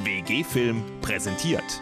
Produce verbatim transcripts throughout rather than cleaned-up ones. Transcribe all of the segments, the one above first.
W G-Film präsentiert.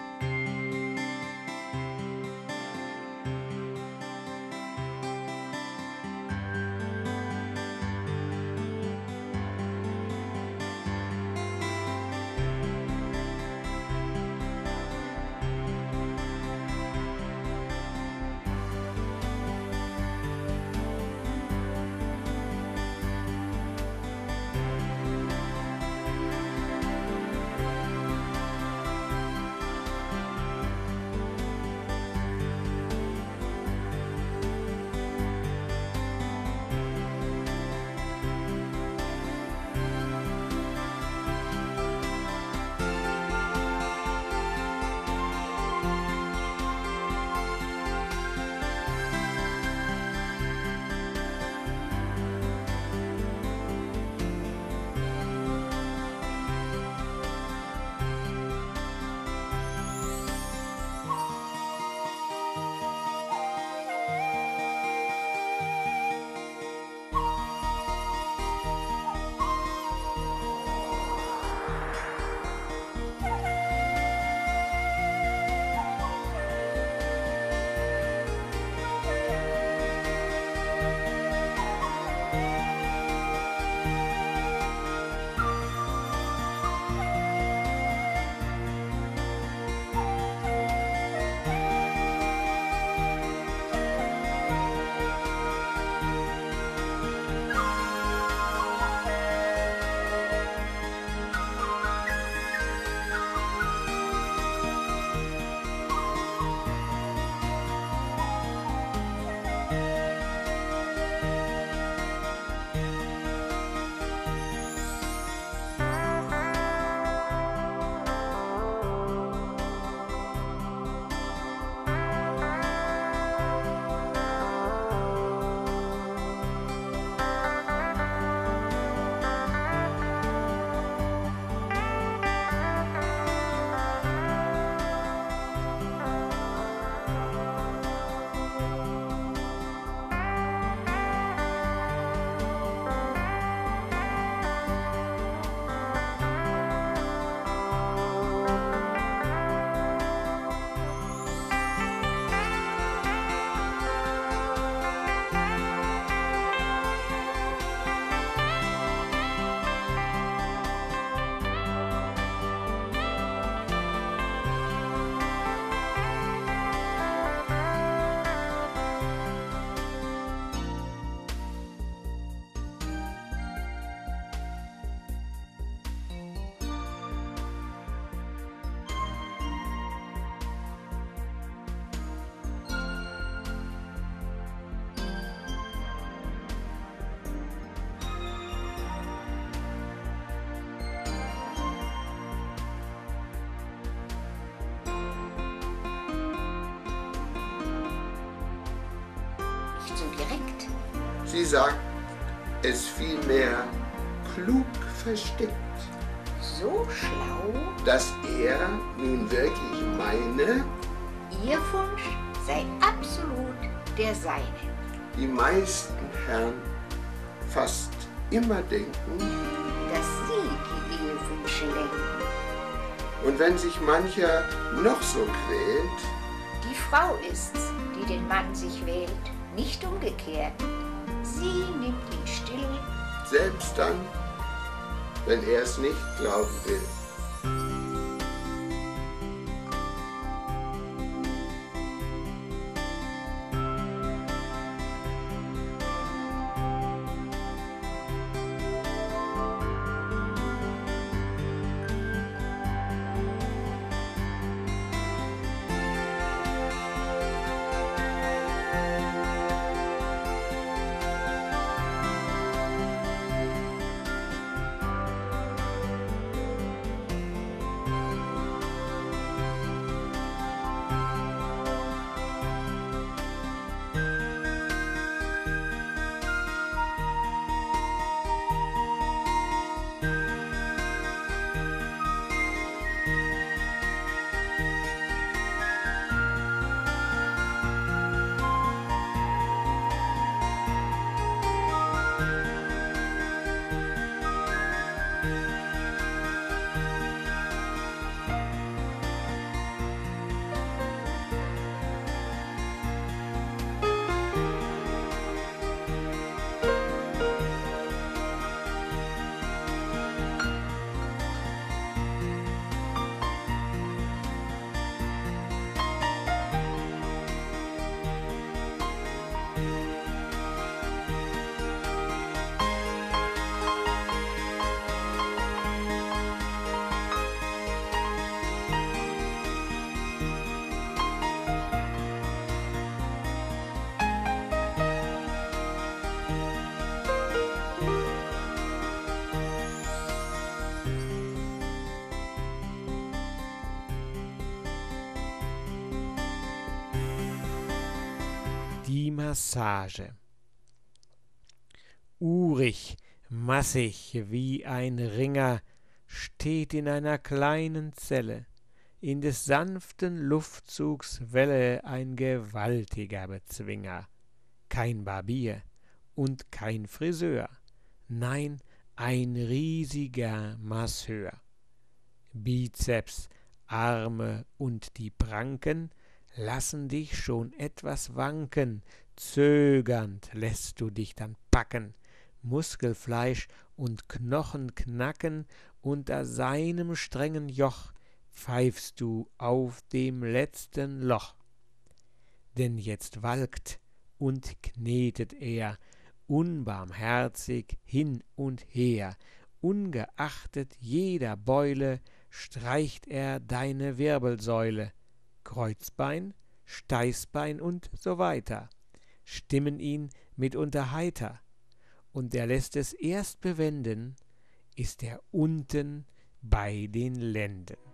So direkt. Sie sagt es vielmehr klug versteckt, So schlau, dass er nun wirklich meine, Ihr Wunsch sei absolut der seine. die meisten Herren fast immer denken, Dass Sie die Ehewünsche lenken. und wenn sich mancher noch so quält, Die Frau ist's, die den Mann sich wählt, nicht umgekehrt. Sie nimmt ihn still, selbst dann, wenn er es nicht glauben will. Massage. Urig, massig wie ein Ringer, steht in einer kleinen Zelle, in des sanften Luftzugs Welle ein gewaltiger Bezwinger. Kein Barbier und kein Friseur, nein, ein riesiger Masseur. Bizeps, Arme und die Pranken lassen dich schon etwas wanken, zögernd lässt du dich dann packen, Muskelfleisch und Knochen knacken, unter seinem strengen Joch pfeifst du auf dem letzten Loch. Denn jetzt walkt und knetet er unbarmherzig hin und her, ungeachtet jeder Beule streicht er deine Wirbelsäule, Kreuzbein, Steißbein und so weiter, stimmen ihn mitunter heiter, und er lässt es erst bewenden, ist er unten bei den Lenden.